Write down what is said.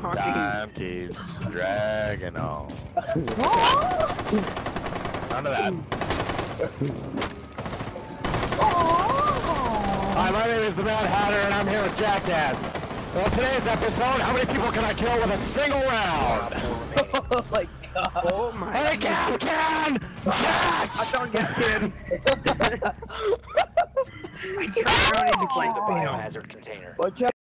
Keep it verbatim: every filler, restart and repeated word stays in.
Time keeps dragging on. None of that. Hi, my name is the Mad Hatter, and I'm here with Jackass. Well, today's episode, how many people can I kill with a single round? Oh my god. Oh my Hey, Capcan! Jack! I don't get him. I can't run into Biohazard container. Watch out.